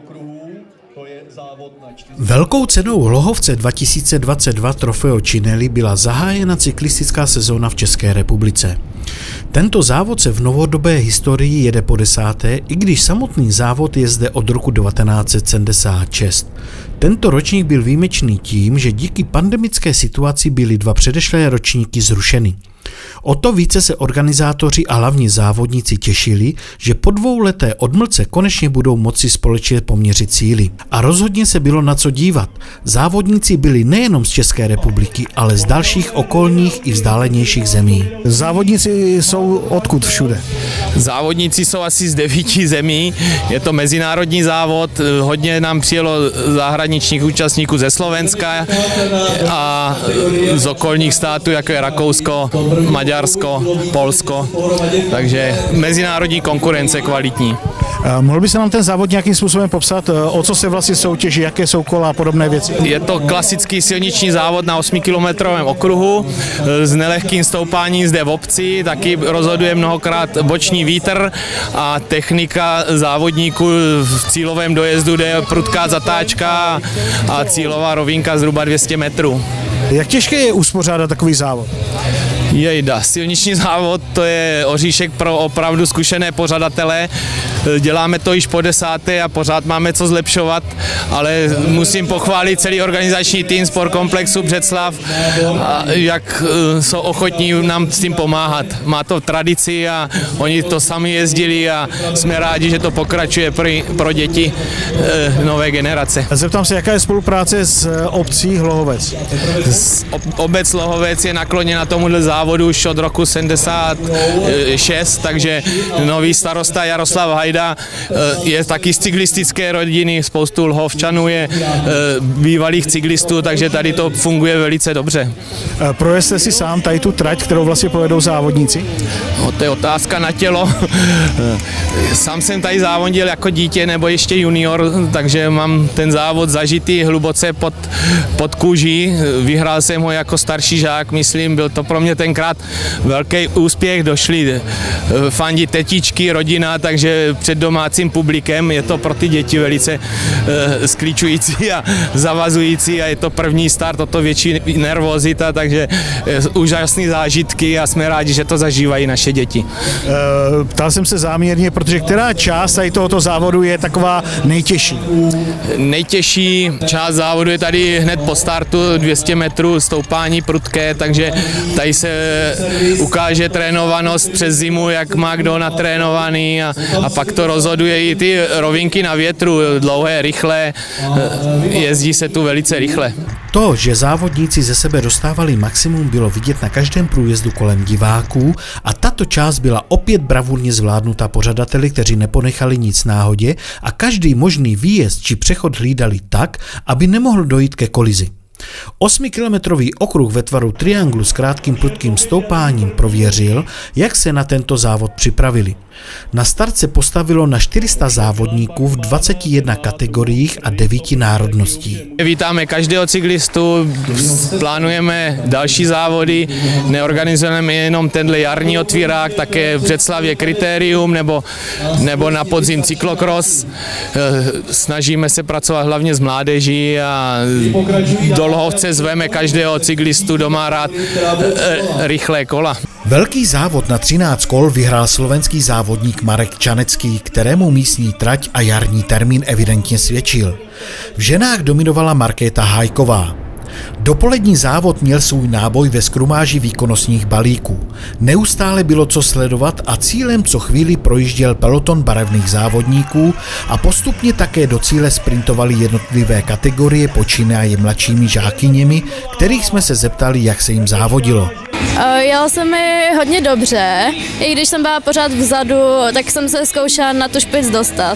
Velkou cenou Hlohovce 2022 Trofeo Činely byla zahájena cyklistická sezóna v České republice. Tento závod se v novodobé historii jede po 10., i když samotný závod je zde od roku 1976. Tento ročník byl výjimečný tím, že díky pandemické situaci byly 2 předešlé ročníky zrušeny. O to více se organizátoři a hlavní závodníci těšili, že po 2leté odmlce konečně budou moci společně poměřit síly. A rozhodně se bylo na co dívat. Závodníci byli nejenom z České republiky, ale z dalších okolních i vzdálenějších zemí. Závodníci jsou odkud všude? Závodníci jsou asi z 9 zemí. Je to mezinárodní závod. Hodně nám přijelo zahraničních účastníků ze Slovenska a z okolních států, jako je Rakousko, Maďarsko, Polsko, takže mezinárodní konkurence kvalitní. Mohl by se nám ten závod nějakým způsobem popsat, o co se vlastně soutěží, jaké jsou kola a podobné věci? Je to klasický silniční závod na 8kilometrovém okruhu s nelehkým stoupáním zde v obci, taky rozhoduje mnohokrát boční vítr a technika závodníků v cílovém dojezdu jde prudká zatáčka a cílová rovinka zhruba 200 metrů. Jak těžké je uspořádat takový závod? Jejda, silniční závod to je oříšek pro opravdu zkušené pořadatele. Děláme to již po 10. a pořád máme co zlepšovat, ale musím pochválit celý organizační tým Sportkomplexu Břeclav, jak jsou ochotní nám s tím pomáhat. Má to tradici a oni to sami jezdili a jsme rádi, že to pokračuje pro děti nové generace. Zeptám se, jaká je spolupráce s obcí Hlohovec? Obec Hlohovec je nakloněna tomuhle závodu už od roku 76, takže nový starosta Jaroslav Hajda je taky z cyklistické rodiny, spoustu Lhovčanů je bývalých cyklistů, takže tady to funguje velice dobře. Projezte si sám tady tu trať, kterou vlastně projedou závodníci? No, to je otázka na tělo. Sám jsem tady závodil jako dítě nebo ještě junior, takže mám ten závod zažitý hluboce pod kůží. Vyhrál jsem ho jako starší žák, myslím, byl to pro mě tenkrát velký úspěch, došli fandit tetičky, rodina, takže před domácím publikem je to pro ty děti velice skličující a zavazující a je to první start, o to větší nervozita, takže úžasné zážitky a jsme rádi, že to zažívají naše děti. Ptal jsem se záměrně, protože která část tady tohoto závodu je taková nejtěžší? Nejtěžší část závodu je tady hned po startu, 200 metrů stoupání prudké, takže tady se ukáže trénovanost přes zimu, jak má kdo natrénovaný a pak to rozhoduje i ty rovinky na větru, dlouhé, rychlé, jezdí se tu velice rychle. To, že závodníci ze sebe dostávali maximum, bylo vidět na každém průjezdu kolem diváků a tato část byla opět bravurně zvládnuta pořadateli, kteří neponechali nic náhodě a každý možný výjezd či přechod hlídali tak, aby nemohl dojít ke kolizi. 8kilometrový okruh ve tvaru trianglu s krátkým prudkým stoupáním prověřil, jak se na tento závod připravili. Na start se postavilo na 400 závodníků v 21 kategoriích a 9 národností. Vítáme každého cyklistu, plánujeme další závody, neorganizujeme jenom tenhle jarní otvírák, také v Břeclavě Kritérium nebo na podzim cyklokros. Snažíme se pracovat hlavně s mládeží a do Lhovce zveme každého cyklistu, kdo má rád rychlé kola. Velký závod na 13 kol vyhrál slovenský závodník Marek Čanecký, kterému místní trať a jarní termín evidentně svědčil. V ženách dominovala Markéta Hájková. Dopolední závod měl svůj náboj ve skrumáži výkonnostních balíků. Neustále bylo co sledovat a cílem co chvíli projížděl peloton barevných závodníků a postupně také do cíle sprintovaly jednotlivé kategorie počínaje mladšími žákyněmi, kterých jsme se zeptali, jak se jim závodilo. Jelo se mi hodně dobře, i když jsem byla pořád vzadu, tak jsem se zkoušela na tu špic dostat.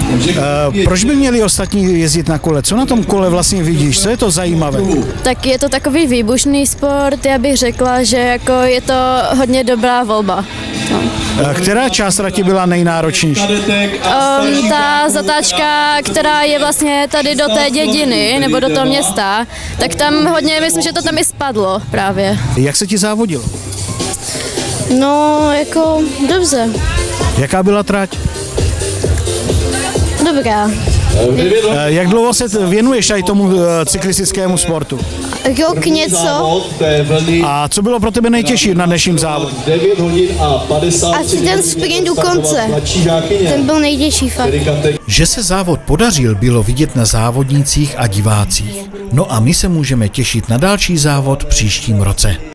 Proč by měli ostatní jezdit na kole? Co na tom kole vlastně vidíš? Co je to zajímavé? Tak je to takový výbušný sport, já bych řekla, že jako je to hodně dobrá volba. No. Která část trati byla nejnáročnější? Ta zatáčka, která je vlastně tady do té dědiny, nebo do toho města, tak tam hodně, myslím, že to tam i spadlo právě. Jak se ti závodilo? No, jako dobře. Jaká byla trať? Dobrá. Jak dlouho se věnuješ tady tomu cyklistickému sportu? Rok něco. A co bylo pro tebe nejtěžší na dnešním závodu? Asi ten sprint u konce. Ten byl nejtěžší fakt. Že se závod podařil, bylo vidět na závodnících a divácích. No a my se můžeme těšit na další závod v příštím roce.